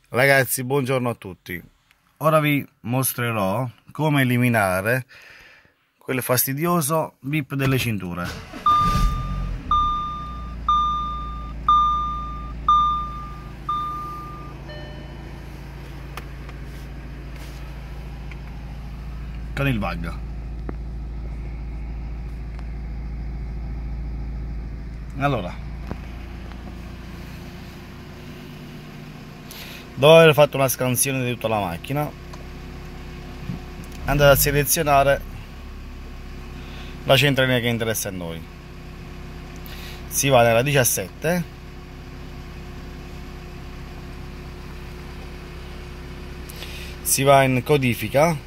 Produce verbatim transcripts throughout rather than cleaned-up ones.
Ragazzi, buongiorno a tutti. Ora vi mostrerò come eliminare quel fastidioso bip delle cinture. Con il bug. Allora, dopo aver fatto una scansione di tutta la macchina, andate a selezionare la centralina che interessa a noi. Si va nella diciassette, si va in codifica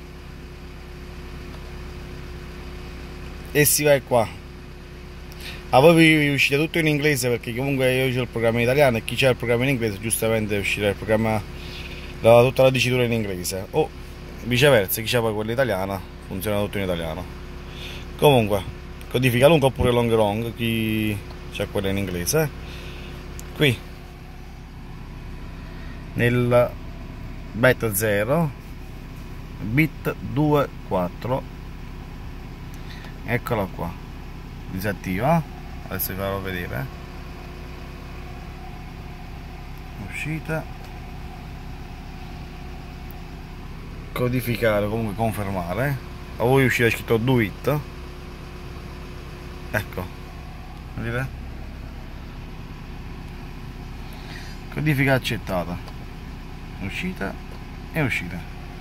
e si va qua. A voi vi uscite tutto in inglese perché comunque io ho il programma in italiano e chi c'è il programma in inglese giustamente uscirà il programma, la, tutta la dicitura in inglese, o viceversa, chi c'è poi quella italiana funziona tutto in italiano. Comunque codifica lunga oppure long long, chi c'è quella in inglese. Qui nel bit zero bit due quattro, eccola qua, disattiva. Adesso vi farò vedere. Uscita, codificare, comunque confermare. A voi uscirà scritto do it. Ecco, vedete? Codifica accettata, uscita e uscita.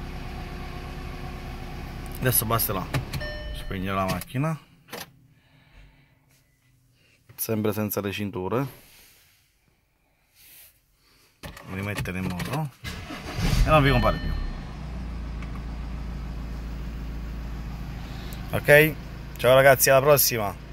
Adesso basterà spegnere la macchina, sempre senza le cinture, rimettere in moto e non vi compare più. Ok? Ciao ragazzi, alla prossima!